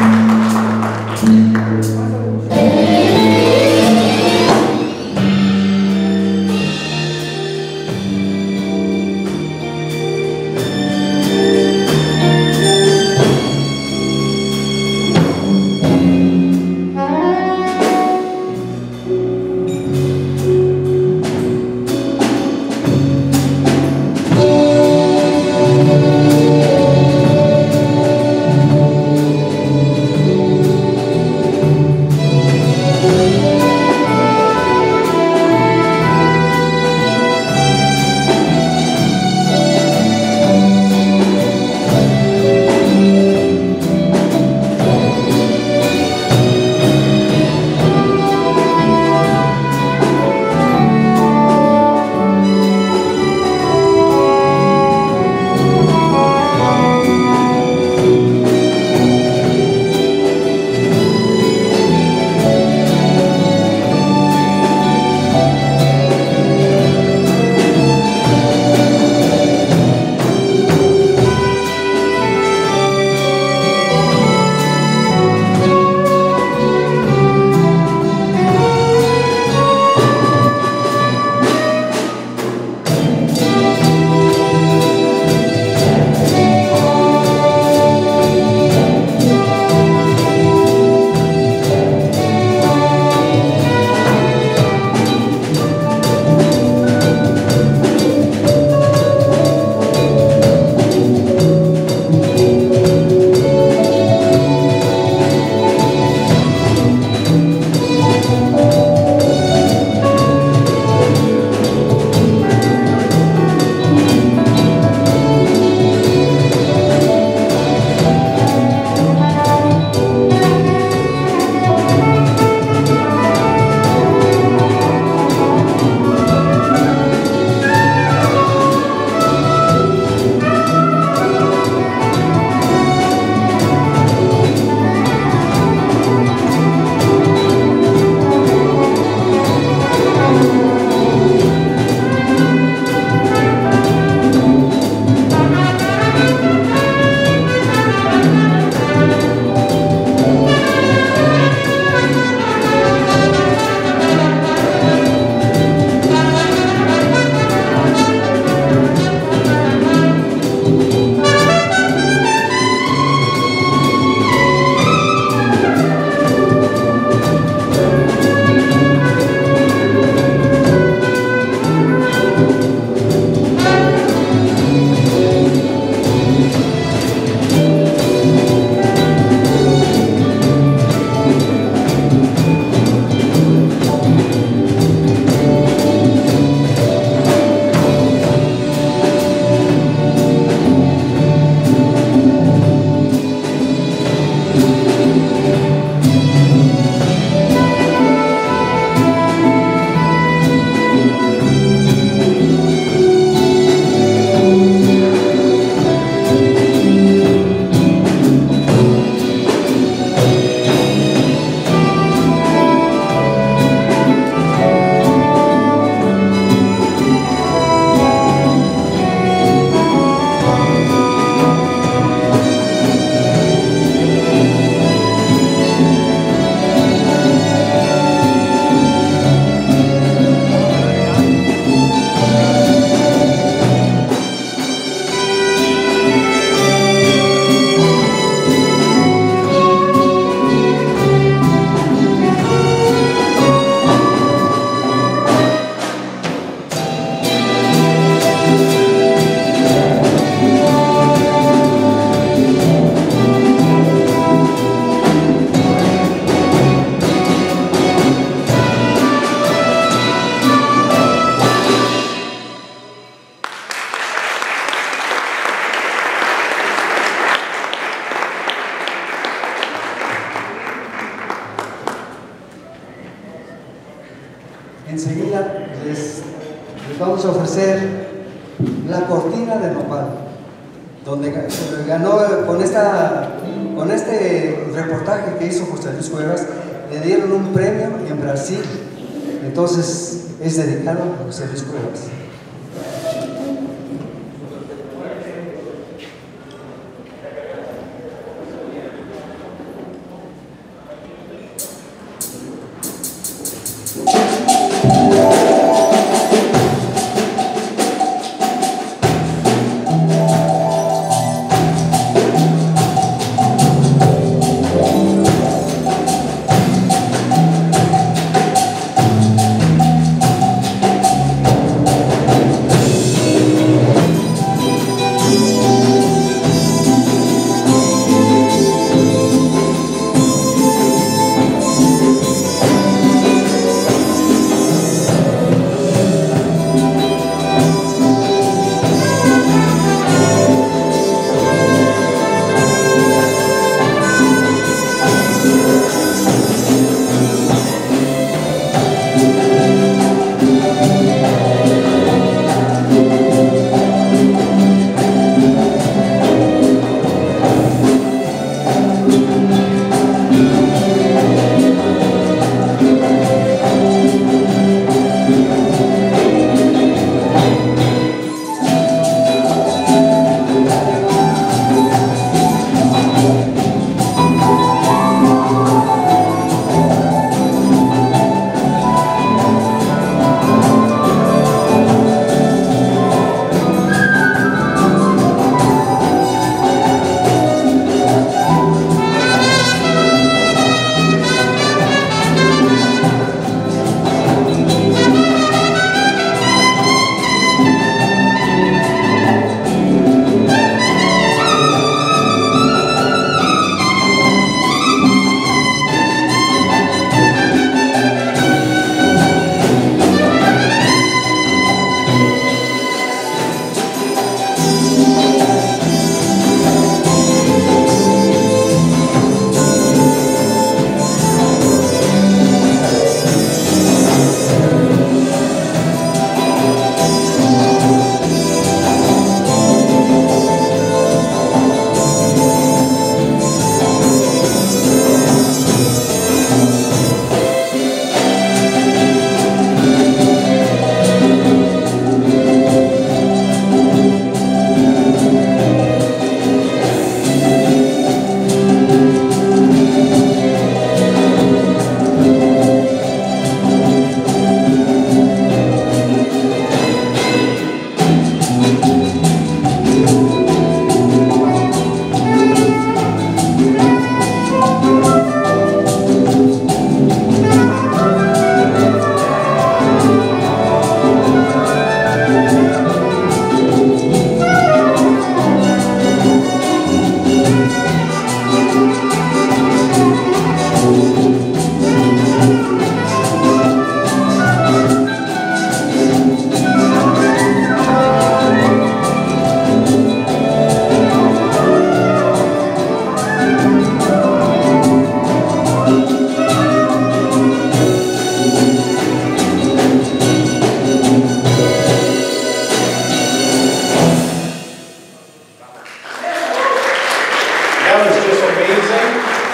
Enseguida les vamos a ofrecer la Cortina de Nopal, donde ganó con este reportaje que hizo José Luis Cuevas. Le dieron un premio en Brasil, entonces es dedicado a José Luis Cuevas.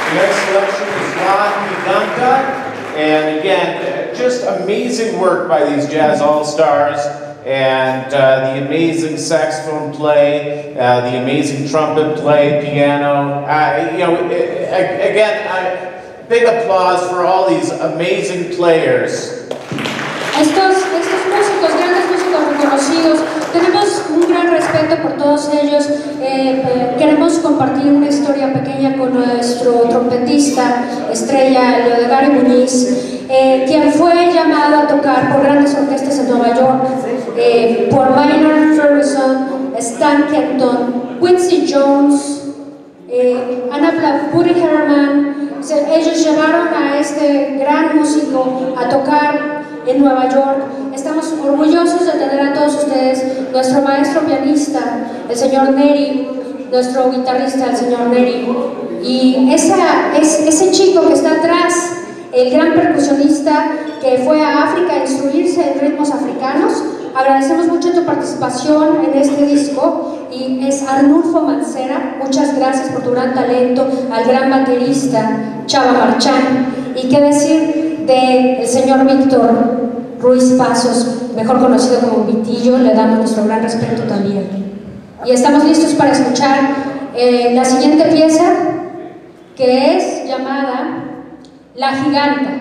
The next selection is Giganta. And again, just amazing work by these jazz all-stars, and the amazing saxophone play, the amazing trumpet play, piano. You know, again, big applause for all these amazing players. Estos músicos, grandes músicos reconocidos, tenemos un gran respeto por todos ellos. Queremos compartir una historia pequeña con nuestro trompetista estrella Lilán Muñiz, quien fue llamado a tocar por grandes orquestas en Nueva York, por Maynard Ferguson, Stan Kenton, Quincy Jones, Anna Puri Herman. Ellos llevaron a este gran músico a tocar en Nueva York. Estamos orgullosos de tener a todos ustedes, nuestro maestro pianista, el señor Neri, nuestro guitarrista, el señor Neri, y ese chico que está atrás, el gran percusionista que fue a África a instruirse en ritmos africanos. Agradecemos mucho tu participación en este disco, y es Arnulfo Mancera. Muchas gracias por tu gran talento. Al gran baterista Chava Marchán, y qué decir del señor Víctor Ruiz Pasos, mejor conocido como Vitillo. Le damos nuestro gran respeto también. Y estamos listos para escuchar la siguiente pieza, que es llamada La Giganta.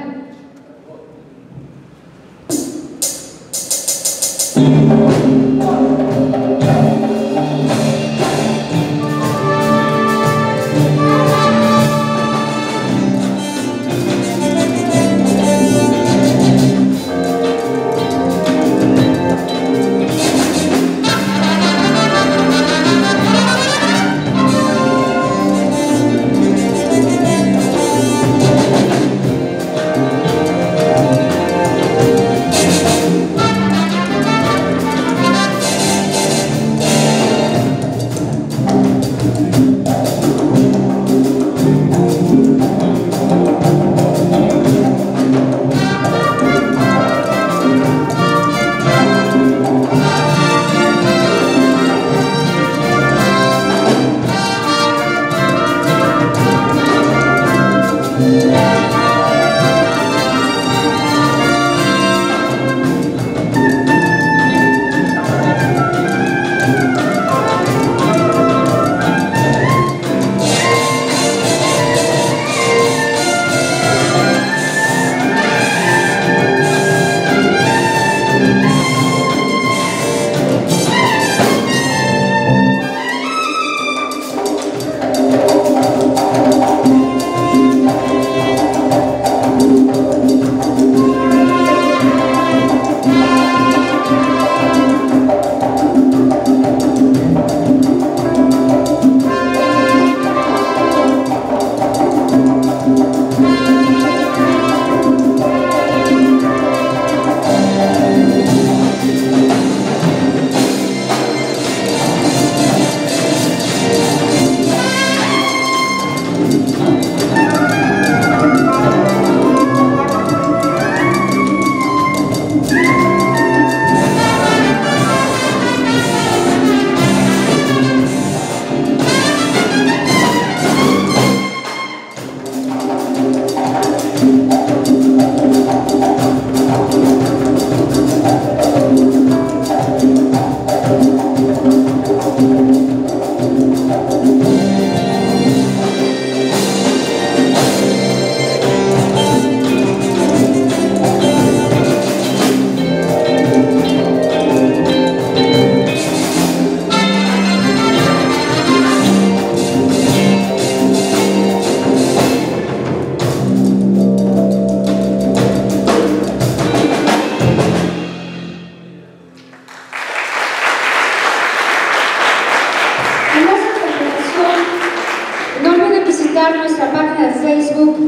Nuestra página de Facebook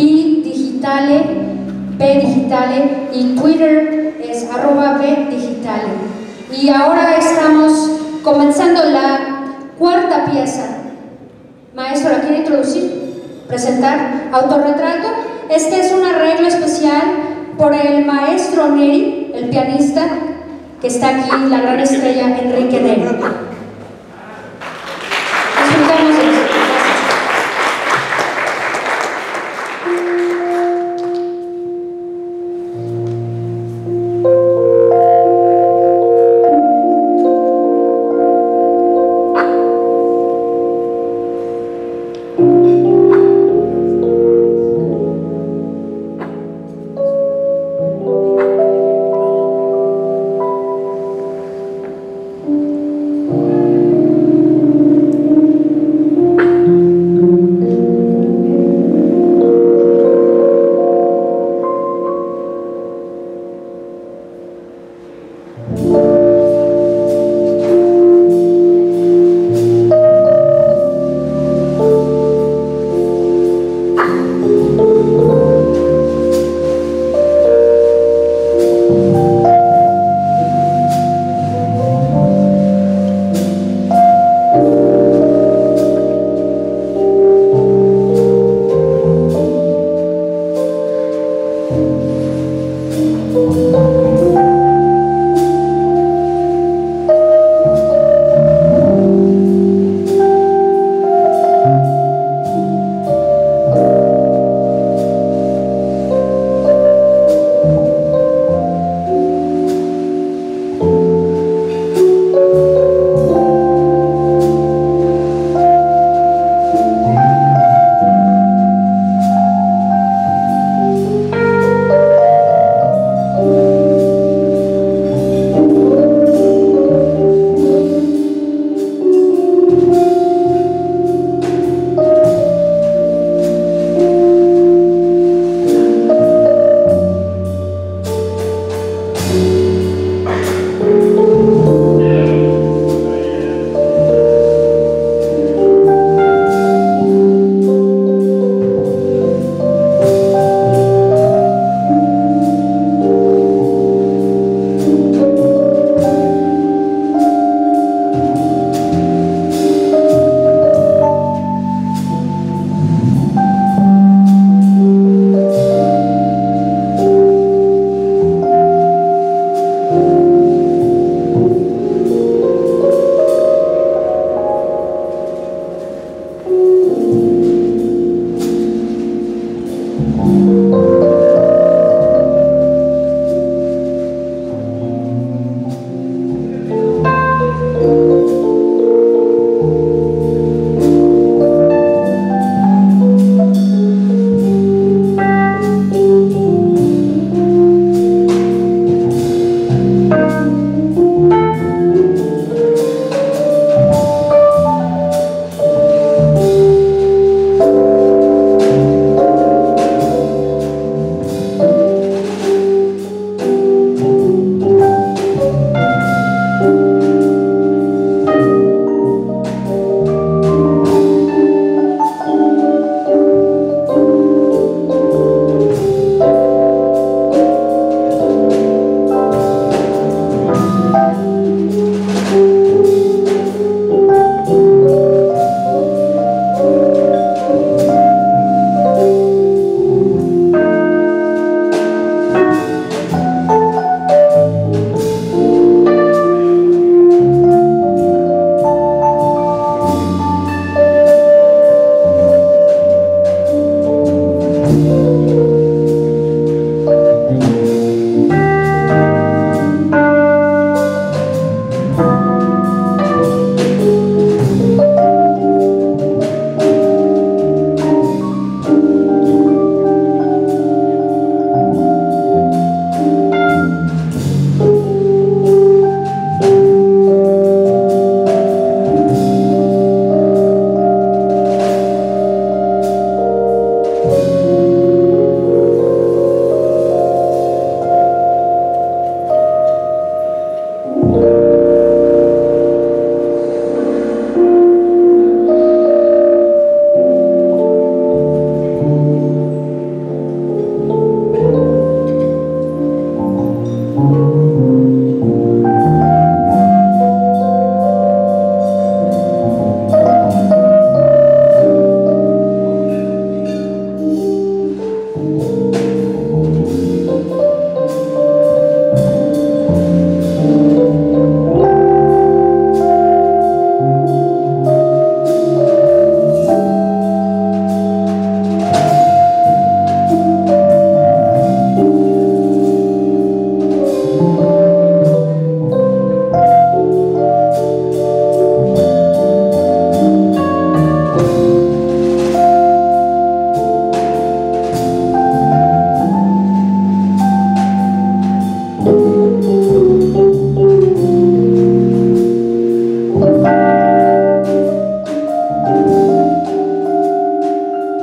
B Digitale, y Twitter es @BDigitale. Y ahora estamos comenzando la cuarta pieza. Maestro, ¿la quiere introducir? Presentar Autorretrato. Este es un arreglo especial por el maestro Neri, el pianista, que está aquí, la gran estrella Enrique Neri. Disfrutamos de eso.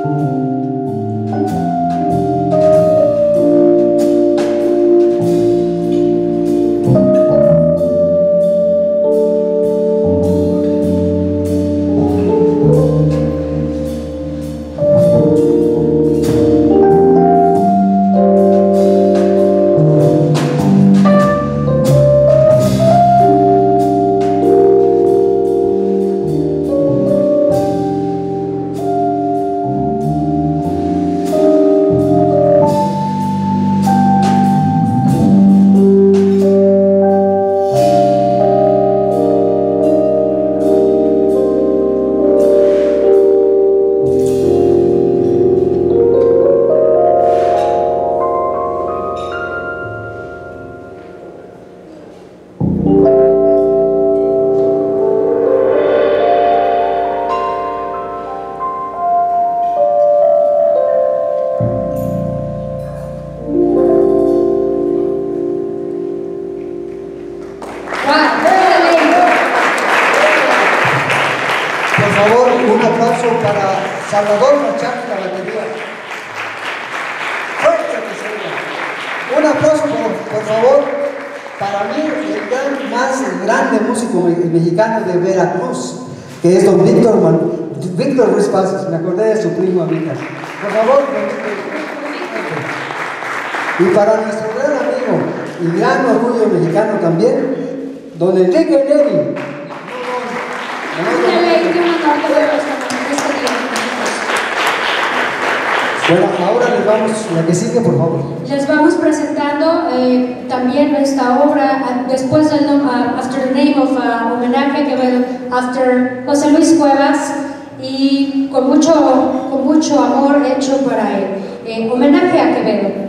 Salvador Marchán en la batería. Fuerte que se oiga. Un aplauso, por favor, para mí, el más grande músico mexicano de Veracruz, que es don Víctor Ruiz Pasos. Me acordé de su primo amiga. Por favor, y para nuestro gran amigo y gran orgullo mexicano también, don Enrique Neri. Bueno, ahora les vamos, la que sigue, por favor. Les vamos presentando también esta obra, después del After the Name of homenaje a Quevedo, After José Luis Cuevas, y con mucho amor hecho para él, homenaje a Quevedo.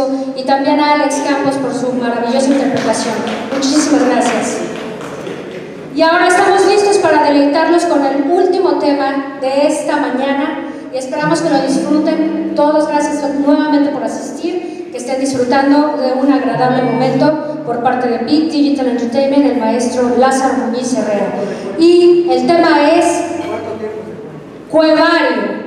y también a Alex Campos por su maravillosa interpretación. Muchísimas gracias. Y ahora estamos listos para deleitarlos con el último tema de esta mañana y esperamos que lo disfruten todos. Gracias nuevamente por asistir, que estén disfrutando de un agradable momento por parte de Big Digital Entertainment, el maestro Lázaro Muñiz Herrera. Y el tema es Cuevario.